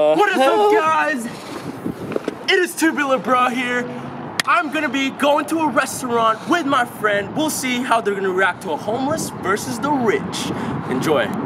What is up, guys? It is TubularBruh here. I'm gonna be going to a restaurant with my friend. We'll see how they're gonna react to a homeless versus the rich. Enjoy.